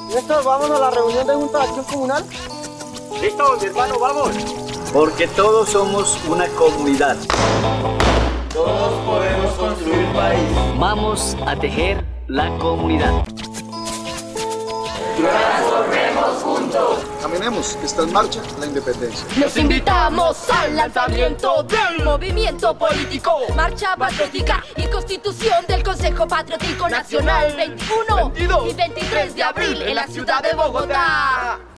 Néstor, vamos a la reunión de Junta de Acción Comunal. Listo, mi hermano, vamos. Porque todos somos una comunidad. Todos podemos construir país. Vamos a tejer la comunidad. Transformemos juntos. Caminemos, que está en marcha la independencia. Los invitamos al lanzamiento del movimiento político, marcha patriótica y constitución del Consejo Patriótico Nacional 21 y 23 de abril en la ciudad de Bogotá.